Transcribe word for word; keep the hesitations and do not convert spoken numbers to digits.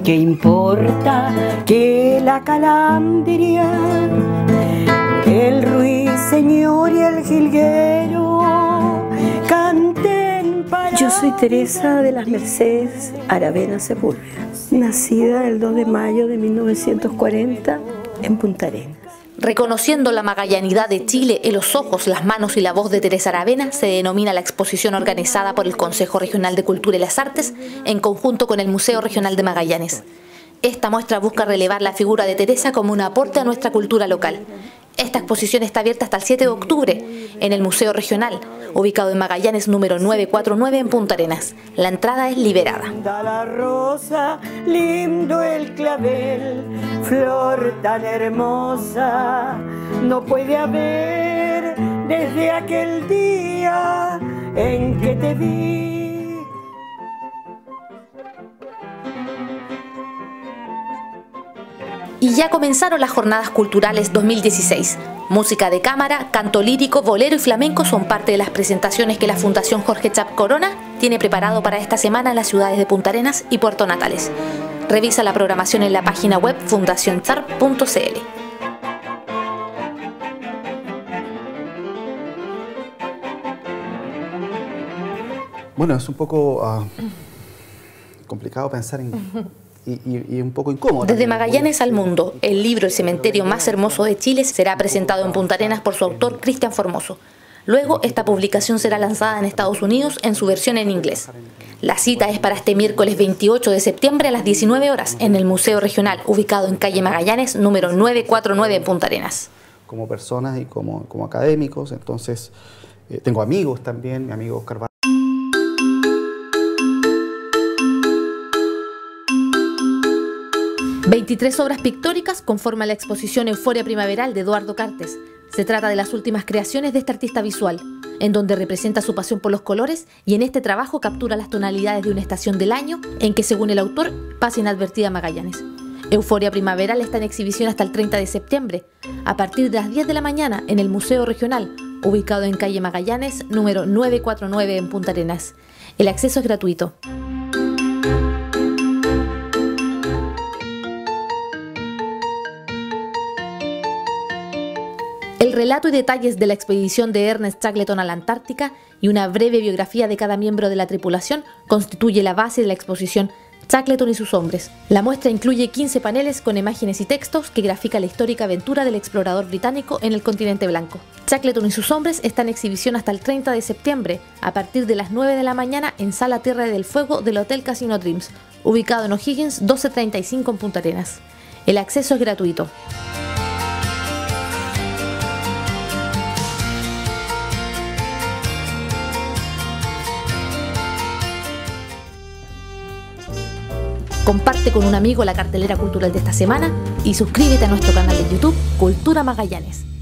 ¿Qué importa que la calandria, que el ruiseñor y el jilguero canten para... Yo soy Teresa de las Mercedes Aravena Sepúlveda, nacida el dos de mayo de mil novecientos cuarenta en Punta Arenas. Reconociendo la magallanidad de Chile en los ojos, las manos y la voz de Teresa Aravena, se denomina la exposición organizada por el Consejo Regional de Cultura y las Artes en conjunto con el Museo Regional de Magallanes. Esta muestra busca relevar la figura de Teresa como un aporte a nuestra cultura local. Esta exposición está abierta hasta el siete de octubre en el Museo Regional, ubicado en Magallanes número novecientos cuarenta y nueve en Punta Arenas. La entrada es liberada. La rosa, lindo el clavel, flor tan hermosa, no puede haber desde aquel día en que te vi. Y ya comenzaron las Jornadas Culturales dos mil dieciséis. Música de cámara, canto lírico, bolero y flamenco son parte de las presentaciones que la Fundación Jorge Chap Corona tiene preparado para esta semana en las ciudades de Punta Arenas y Puerto Natales. Revisa la programación en la página web fundación char punto c l. Bueno, es un poco uh, complicado pensar en... Y, y, y un poco incómodo. Desde Magallanes al mundo, el libro El cementerio más hermoso de Chile será presentado en Punta Arenas por su autor Cristian Formoso. Luego, esta publicación será lanzada en Estados Unidos en su versión en inglés. La cita es para este miércoles veintiocho de septiembre a las diecinueve horas en el Museo Regional, ubicado en calle Magallanes, número novecientos cuarenta y nueve en Punta Arenas. Como personas y como, como académicos, entonces eh, tengo amigos también, mi amigo Oscar Bar veintitrés obras pictóricas conforman la exposición Euforia Primaveral de Eduardo Cartes. Se trata de las últimas creaciones de este artista visual, en donde representa su pasión por los colores y en este trabajo captura las tonalidades de una estación del año en que, según el autor, pasa inadvertida Magallanes. Euforia Primaveral está en exhibición hasta el treinta de septiembre, a partir de las diez de la mañana en el Museo Regional, ubicado en calle Magallanes, número novecientos cuarenta y nueve en Punta Arenas. El acceso es gratuito. El relato y detalles de la expedición de Ernest Shackleton a la Antártica y una breve biografía de cada miembro de la tripulación constituye la base de la exposición Shackleton y sus hombres. La muestra incluye quince paneles con imágenes y textos que grafican la histórica aventura del explorador británico en el continente blanco. Shackleton y sus hombres está en exhibición hasta el treinta de septiembre, a partir de las nueve de la mañana en Sala Tierra del Fuego del Hotel Casino Dreams, ubicado en O'Higgins doce treinta y cinco en Punta Arenas. El acceso es gratuito. Comparte con un amigo la cartelera cultural de esta semana y suscríbete a nuestro canal de YouTube Cultura Magallanes.